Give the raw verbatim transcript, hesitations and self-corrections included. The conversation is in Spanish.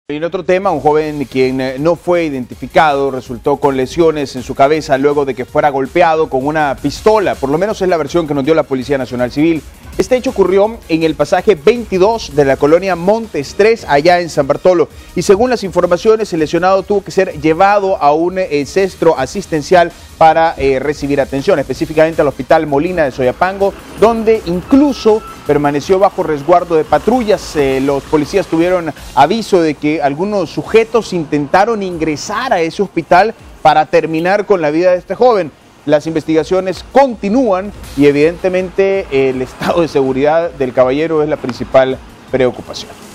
En otro tema, un joven quien no fue identificado resultó con lesiones en su cabeza luego de que fuera golpeado con una pistola. Por lo menos es la versión que nos dio la Policía Nacional Civil. Este hecho ocurrió en el pasaje veintidós de la colonia Montes tres, allá en San Bartolo. Y según las informaciones, el lesionado tuvo que ser llevado a un eh, centro asistencial para eh, recibir atención, específicamente al Hospital Molina de Soyapango, donde incluso permaneció bajo resguardo de patrullas. Eh, los policías tuvieron aviso de que algunos sujetos intentaron ingresar a ese hospital para terminar con la vida de este joven. Las investigaciones continúan y evidentemente el estado de seguridad del caballero es la principal preocupación.